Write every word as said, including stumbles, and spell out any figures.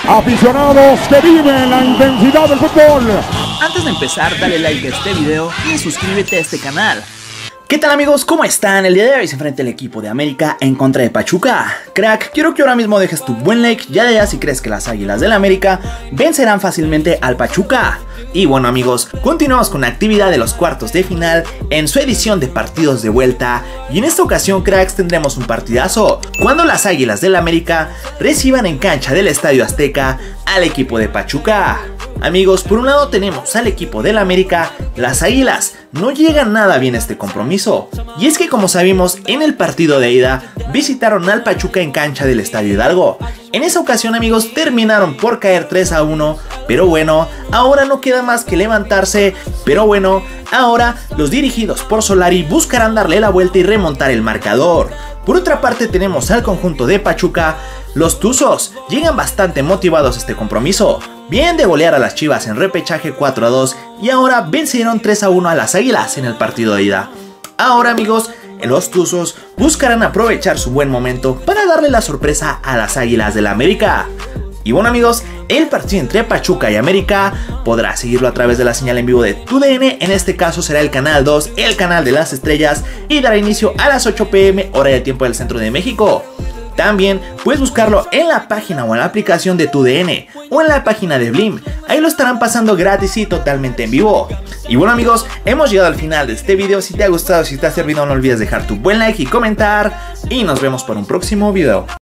Aficionados que viven la intensidad del fútbol. Antes de empezar, dale like a este video y suscríbete a este canal. ¿Qué tal amigos? ¿Cómo están? El día de hoy se enfrenta el equipo de América en contra de Pachuca. Crack, quiero que ahora mismo dejes tu buen like, ya de ya si crees que las Águilas del América vencerán fácilmente al Pachuca. Y bueno amigos, continuamos con la actividad de los cuartos de final en su edición de partidos de vuelta. Y en esta ocasión, cracks, tendremos un partidazo cuando las Águilas del América reciban en cancha del Estadio Azteca al equipo de Pachuca. Amigos, por un lado tenemos al equipo del América, las Águilas no llegan nada bien a este compromiso. Y es que como sabemos, en el partido de ida visitaron al Pachuca en cancha del Estadio Hidalgo. En esa ocasión amigos terminaron por caer tres a uno, pero bueno, ahora no queda más que levantarse, pero bueno, ahora los dirigidos por Solari buscarán darle la vuelta y remontar el marcador. Por otra parte tenemos al conjunto de Pachuca, los Tuzos llegan bastante motivados a este compromiso. Vienen de golear a las Chivas en repechaje cuatro a dos y ahora vencieron tres a uno a las Águilas en el partido de ida. Ahora amigos, los Tuzos buscarán aprovechar su buen momento para darle la sorpresa a las Águilas del América. Y bueno amigos, el partido entre Pachuca y América podrás seguirlo a través de la señal en vivo de tu D N, en este caso será el canal dos, el canal de las estrellas, y dará inicio a las ocho p m hora del tiempo del centro de México. También puedes buscarlo en la página o en la aplicación de tu D N o en la página de Blim, ahí lo estarán pasando gratis y totalmente en vivo. Y bueno amigos, hemos llegado al final de este video. Si te ha gustado, si te ha servido, no olvides dejar tu buen like y comentar, y nos vemos por un próximo video.